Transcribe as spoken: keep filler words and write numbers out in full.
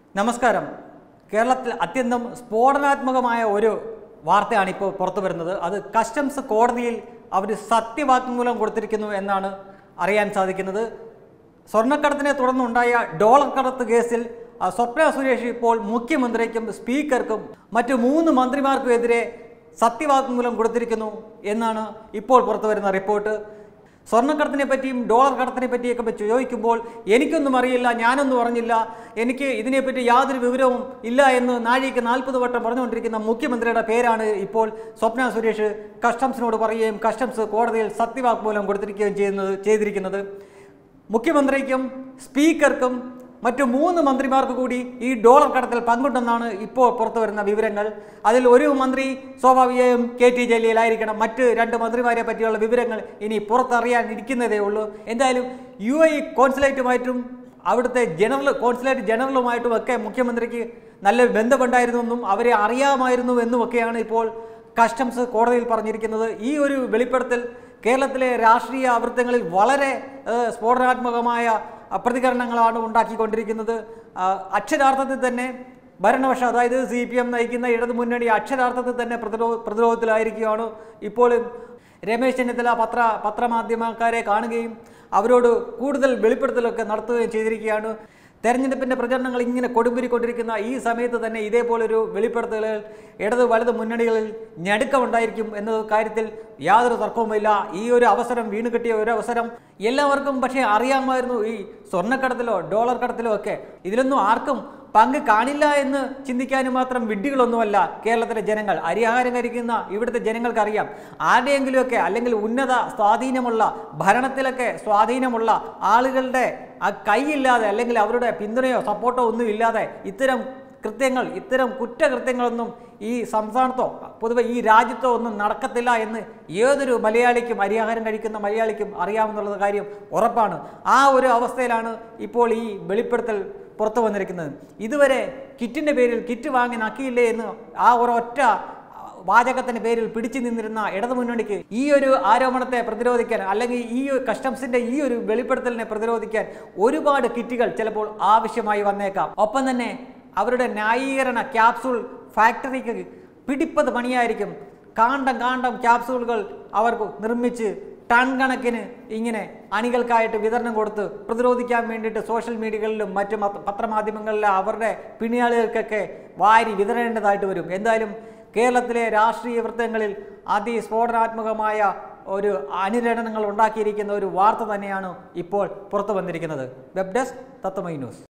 നമസ്കാരം. കേരളത്തിൽ അത്യന്തം സ്ഫോടനാത്മകമായ ഒരു വാർത്തയാണ് ഇപ്പോൾ പുറത്തു വരുന്നത്. അത് കസ്റ്റംസ് കോടതിയിൽ അവർ സത്യവാങ്മൂലം കൊടുത്തിരിക്കുന്നു എന്നാണ് അറിയാൻ സാധിക്കുന്നത്. സ്വർണ്ണക്കടത്തിനെ തുടർന്നുണ്ടായ ഡോളർ കടത്ത് കേസിൽ സ്വപ്ന സുരേഷ് ഇപ്പോൾ മുഖ്യമന്ത്രിക്കും സ്പീക്കർക്കും മറ്റു മൂന്ന് മന്ത്രിമാർക്കും എതിരെ സത്യവാങ്മൂലം കൊടുത്തിരിക്കുന്നു എന്നാണ് ഇപ്പോൾ പുറത്തു വരുന്ന റിപ്പോർട്ട്. സ്വർണ്ണക്കടത്തിനെ പറ്റിയും ഡോളർ കടത്തിനെ പറ്റിയൊക്കെ പറ്റി ചോദിക്കുമ്പോൾ എനിക്കൊന്നും അറിയില്ല, ഞാനൊന്നും അറിഞ്ഞില്ല, എനിക്ക് ഇതിനെപ്പറ്റി യാതൊരു വിവരവും ഇല്ല എന്ന് നാഴികയ്ക്ക് നാൽപ്പത് വട്ടം പറഞ്ഞുകൊണ്ടിരിക്കുന്ന മുഖ്യമന്ത്രിയുടെ പേരാണ് ഇപ്പോൾ സ്വപ്ന സുരേഷ് കസ്റ്റംസിനോട് പറയുകയും കസ്റ്റംസ് കോടതിയിൽ സത്യവാങ്മൂലം കൊടുത്തിരിക്കുകയും ചെയ്യുന്നത് ചെയ്തിരിക്കുന്നത്. മുഖ്യമന്ത്രിക്കും സ്പീക്കർക്കും മറ്റു മൂന്ന് മന്ത്രിമാർക്ക് കൂടി ഈ ഡോളർ കടത്തിൽ പങ്കുണ്ടെന്നാണ് ഇപ്പോൾ പുറത്തു വരുന്ന വിവരങ്ങൾ. അതിൽ ഒരു മന്ത്രി സ്വാഭാവികമായും കെ ടി ജലീലായിരിക്കണം. മറ്റ് രണ്ട് മന്ത്രിമാരെ പറ്റിയുള്ള വിവരങ്ങൾ ഇനി പുറത്തറിയാൻ ഇരിക്കുന്നതേ ഉള്ളൂ. എന്തായാലും യു എ കോൺസുലേറ്റുമായിട്ടും അവിടുത്തെ ജനറൽ കോൺസുലേറ്റ് ജനറലുമായിട്ടും ഒക്കെ മുഖ്യമന്ത്രിക്ക് നല്ല ബന്ധമുണ്ടായിരുന്നെന്നും അവരെ അറിയാമായിരുന്നു എന്നുമൊക്കെയാണ് ഇപ്പോൾ കസ്റ്റംസ് കോടതിയിൽ പറഞ്ഞിരിക്കുന്നത്. ഈ ഒരു വെളിപ്പെടുത്തൽ കേരളത്തിലെ രാഷ്ട്രീയ വൃത്തങ്ങളിൽ വളരെ സ്ഫോടനാത്മകമായ പ്രതികരണങ്ങളാണ് ഉണ്ടാക്കിക്കൊണ്ടിരിക്കുന്നത്. അക്ഷരാർത്ഥത്തിൽ തന്നെ ഭരണപക്ഷം, അതായത് സി പി എം നയിക്കുന്ന ഇടതു മുന്നണി അക്ഷരാർത്ഥത്തിൽ തന്നെ പ്രതിരോധ പ്രതിരോധത്തിലായിരിക്കുകയാണ്. ഇപ്പോൾ രമേശ് ചെന്നിത്തല പത്ര പത്രമാധ്യമക്കാരെ കാണുകയും അവരോട് കൂടുതൽ വെളിപ്പെടുത്തലൊക്കെ നടത്തുകയും ചെയ്തിരിക്കുകയാണ്. തെരഞ്ഞെടുപ്പിൻ്റെ പ്രചരണങ്ങൾ ഇങ്ങനെ കൊടുമ്പിരിക്കൊണ്ടിരിക്കുന്ന ഈ സമയത്ത് തന്നെ ഇതേപോലൊരു വെളിപ്പെടുത്തലുകൾ ഇടത് വലത് മുന്നണികളിൽ ഞടുക്കമുണ്ടായിരിക്കും എന്ന കാര്യത്തിൽ യാതൊരു തർക്കവുമില്ല. ഈ ഒരു അവസരം വീണ് കിട്ടിയ ഒരു അവസരം എല്ലാവർക്കും പക്ഷേ അറിയാമായിരുന്നു. ഈ സ്വർണ്ണക്കടത്തിലോ ഡോളർ കടത്തിലോ ഒക്കെ ഇതിലൊന്നും ആർക്കും പങ്ക് കാണില്ല എന്ന് ചിന്തിക്കാനും മാത്രം വിഡ്ഢികളൊന്നുമല്ല കേരളത്തിലെ ജനങ്ങൾ. അരിയാഹാരം കഴിക്കുന്ന ഇവിടുത്തെ ജനങ്ങൾക്കറിയാം. ആരുടെയെങ്കിലുമൊക്കെ അല്ലെങ്കിൽ ഉന്നത സ്വാധീനമുള്ള ഭരണത്തിലൊക്കെ സ്വാധീനമുള്ള ആളുകളുടെ ആ കൈയില്ലാതെ അല്ലെങ്കിൽ അവരുടെ പിന്തുണയോ സപ്പോർട്ടോ ഒന്നും ഇല്ലാതെ ഇത്തരം കൃത്യങ്ങൾ ഇത്തരം കുറ്റകൃത്യങ്ങളൊന്നും ഈ സംസ്ഥാനത്തോ പൊതുവെ ഈ രാജ്യത്തോ ഒന്നും നടക്കത്തില്ല എന്ന് ഏതൊരു മലയാളിക്കും അരിയാഹാരം കഴിക്കുന്ന മലയാളിക്കും അറിയാമെന്നുള്ള കാര്യം ഉറപ്പാണ്. ആ ഒരു അവസ്ഥയിലാണ് ഇപ്പോൾ ഈ വെളിപ്പെടുത്തൽ പുറത്തു വന്നിരിക്കുന്നത്. ഇതുവരെ കിറ്റിൻ്റെ പേരിൽ കിറ്റ് വാങ്ങി നക്കിയില്ലേ എന്ന് ആ ഒരൊറ്റ വാചകത്തിൻ്റെ പേരിൽ പിടിച്ചു നിന്നിരുന്ന ഇടതുമുന്നണിക്ക് ഈ ഒരു ആരോപണത്തെ പ്രതിരോധിക്കാൻ അല്ലെങ്കിൽ ഈ കസ്റ്റംസിൻ്റെ ഈ ഒരു വെളിപ്പെടുത്തലിനെ പ്രതിരോധിക്കാൻ ഒരുപാട് കിറ്റുകൾ ചിലപ്പോൾ ആവശ്യമായി വന്നേക്കാം. ഒപ്പം തന്നെ അവരുടെ ന്യായീകരണ ക്യാപ്സൂൾ ഫാക്ടറിക്ക് പിടിപ്പത് പണിയായിരിക്കും. കാണ്ടം കാണ്ടം ക്യാപ്സൂളുകൾ അവർക്ക് നിർമ്മിച്ച് ടൺ കണക്കിന് ഇങ്ങനെ അണികൾക്കായിട്ട് വിതരണം കൊടുത്ത് പ്രതിരോധിക്കാൻ വേണ്ടിയിട്ട് സോഷ്യൽ മീഡിയകളിലും മറ്റു പത്രമാധ്യമങ്ങളിലും അവരുടെ പിണിയാളുകൾക്കൊക്കെ വാരി വിതരേണ്ടതായിട്ട് വരും. എന്തായാലും കേരളത്തിലെ രാഷ്ട്രീയ വൃത്തങ്ങളിൽ അതിസ്ഫോടനാത്മകമായ ഒരു അനുരണനങ്ങൾ ഉണ്ടാക്കിയിരിക്കുന്ന ഒരു വാർത്ത തന്നെയാണ് ഇപ്പോൾ പുറത്തു വന്നിരിക്കുന്നത്. Web desk Tatwamayi news.